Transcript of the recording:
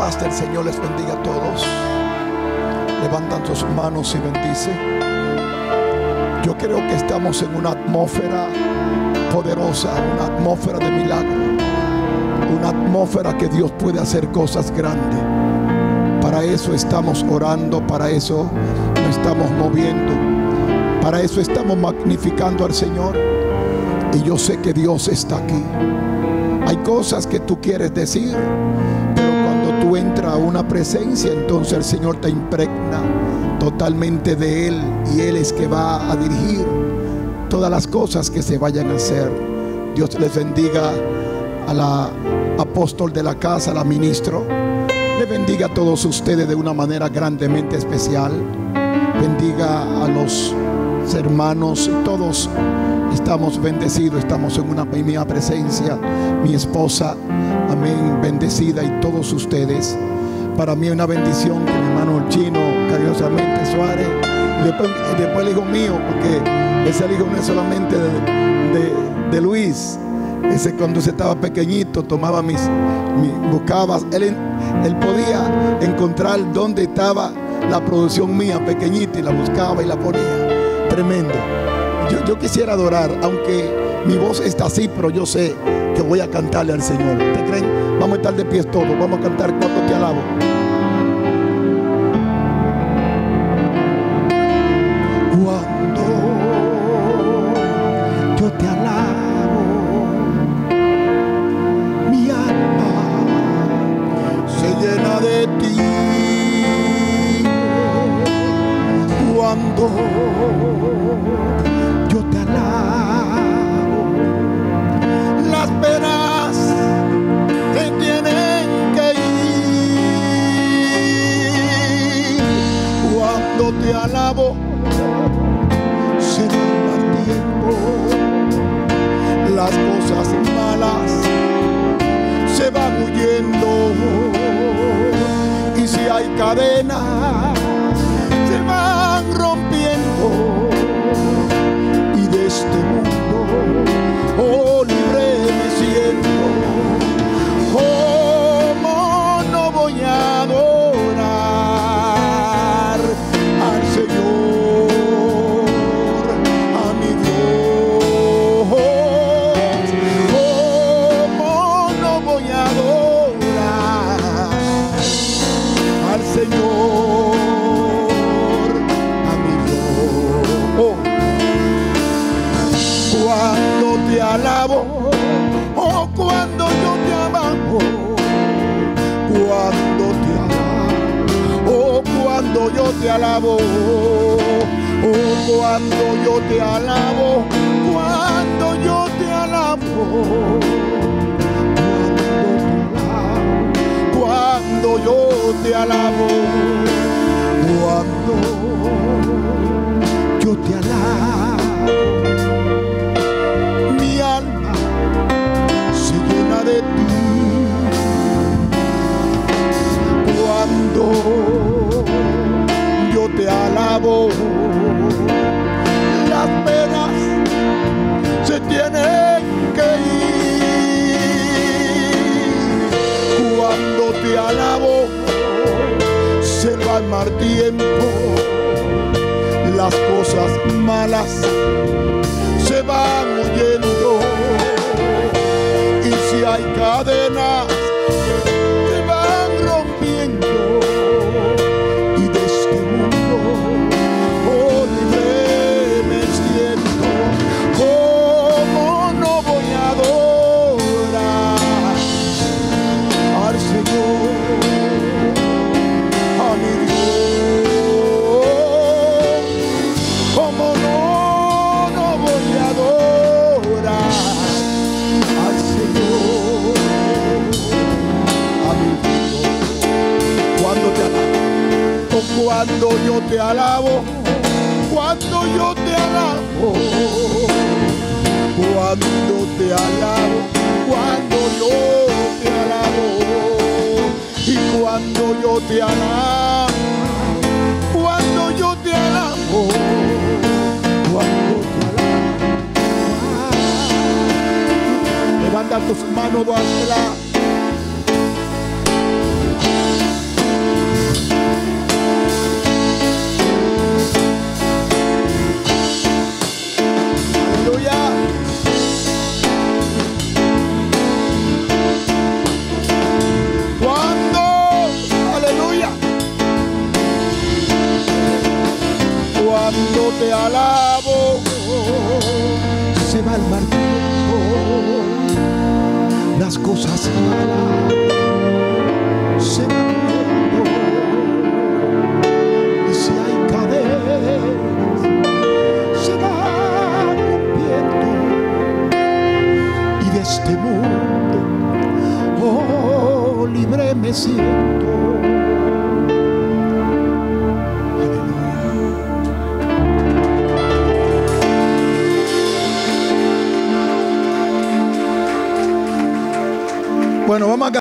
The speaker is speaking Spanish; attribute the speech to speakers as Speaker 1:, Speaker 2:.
Speaker 1: paz del Señor les bendiga a todos. Levantan sus manos y bendice. Yo creo que estamos en una atmósfera poderosa, una atmósfera de milagro, una atmósfera que Dios puede hacer cosas grandes. Para eso estamos orando, para eso nos estamos moviendo, para eso estamos magnificando al Señor. Y yo sé que Dios está aquí. Hay cosas que tú quieres decir, pero cuando tú entras a una presencia, entonces el Señor te impregna totalmente de Él, y Él es que va a dirigir todas las cosas que se vayan a hacer. Dios les bendiga a la apóstol de la casa, a la ministro. Le bendiga a todos ustedes de una manera grandemente especial. Bendiga a los hermanos, y todos estamos bendecidos, estamos en una misma presencia. Mi esposa, amén, bendecida, y todos ustedes. Para mí es una bendición que mi hermano Chino, cariñosamente Suárez, y después el hijo mío, porque ese hijo no es solamente de Luis. Ese, cuando se estaba pequeñito, tomaba buscaba, él podía encontrar dónde estaba la producción mía pequeñita, y la buscaba y la ponía. Tremendo. Yo quisiera adorar, aunque mi voz está así, pero yo sé que voy a cantarle al Señor. ¿Ustedes creen? Vamos a estar de pies todos, vamos a cantar Cuando Te Alabo. Cuando yo te alabo, mi alma se llena de ti. Cuando yo te alabo, las penas te tienen que ir. Cuando te alabo, se va el tiempo, las cosas malas se van huyendo, y si hay cadenas se van rompiendo, y de este mundo, oh, libre me siento. ¿Cómo no voy a adorar al Señor, a mi Dios? ¿Cómo no voy a adorar al Señor, a mi Dios? Cuando te alabo, oh, cuando yo te alabo, cuando te alabo, oh, cuando yo te alabo, oh, cuando yo te alabo, cuando yo te alabo, cuando yo te alabo, cuando yo te alabo, mi alma se llena de ti. Cuando yo te alabo, las penas se tienen que ir. Cuando te alabo, se va el mal tiempo, las cosas malas se van huyendo, y si hay cadenas se van rompiendo, y de este mundo, oh, libre me siento. ¿Cómo no voy a adorar al Señor, a mi Dios? ¿Cómo no voy a adorar al Señor, a mi Dios? Cuando te alabo, oh, cuando yo te alabo, cuando yo te alabo, cuando te alabo, cuando yo te alabo, y cuando yo te alabo, cuando yo te alabo, cuando te alabo. Levanta tus manos, dásela. te alabo. Se va el mal tiempo, las cosas malas se van yendo, y si hay cadenas se van rompiendo, y de este mundo, oh, libre me siento.